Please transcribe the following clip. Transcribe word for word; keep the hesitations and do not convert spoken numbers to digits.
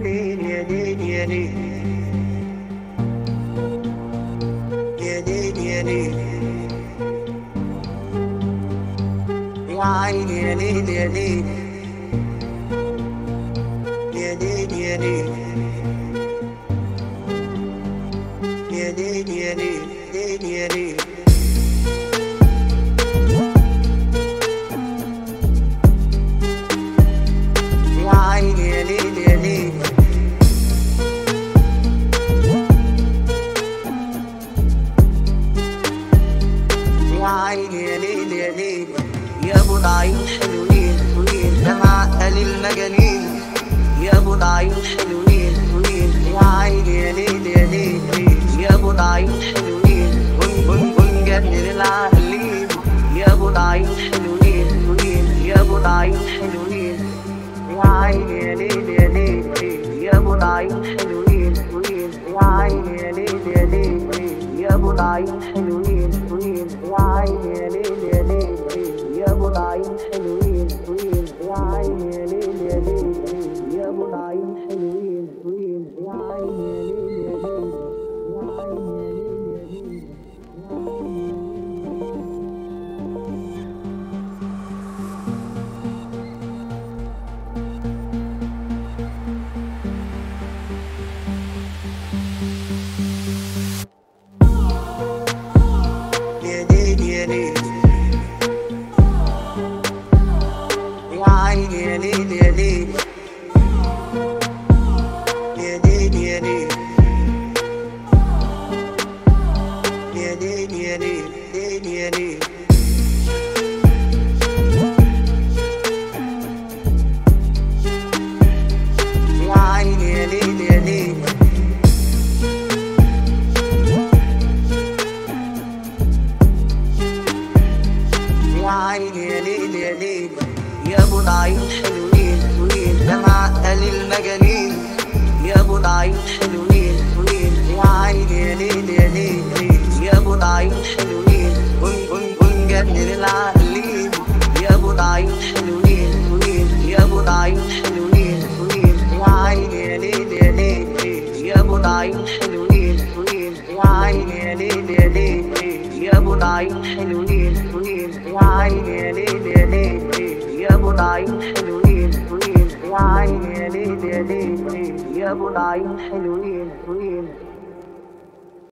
ليل يا ليل يا ليل يا ليل يا ليل يا عيني يا ليل يا ليل يا ليل يا ليل يا ليل يا ليل ليل يا ليل يا عيني يا ليل يا ليل يا عيني يا ليل يا ليل يا ابو العيون حلوين حلوين ده معقل المجانين يا ابو العيون حلوين حلوين يا عيني يا ليل يا ليل يا ابو العيون حلوين كن كن كن جنن العقلين يا ابو العيون حلوين حلوين يا ابو العيون حلوين يا عيني يا ليل يا ليل يا ابو العيون حلوين حلوين يا عيني يا ليل يا ليل يا ابو العيون حلوين حلوين يا عيني يا ليل يا ليل يا ابو العيون حلوين حلوين يا عيني يا ليل يا ليل يا ابو العيون حلوين حلوين يا عيني يا ليل يا ليل يا عيني يا ليل يا ليل يا ليل يا عيني يا ليل يا ليل يا ليل يا ليل يا ليل يا ليل ليل يا ليل يا عيني يا ليل يا ليل يا عيني يا ليل يا ليل يا ابو العيون حلوين حلوين ده معقل المجانين يا ابو العيون حلوين حلوين يا عيني يا ليل يا ليل يا ابو العيون حلوين كن كن كن جنن العقلين يا ابو العيون حلوين حلوين يا ابو العيون حلوين حلوين يا عيني يا ليل يا ليل يا ابو العيون حلوين حلوين يا عيني يا ليل يا ليل يا ابو العيون حلوين حلوين يا عيني يا ليل يا ليل يا ابو العيون حلوين حلوين يا عيني يا ليل يا ليل يا ابو العيون حلوين حلوين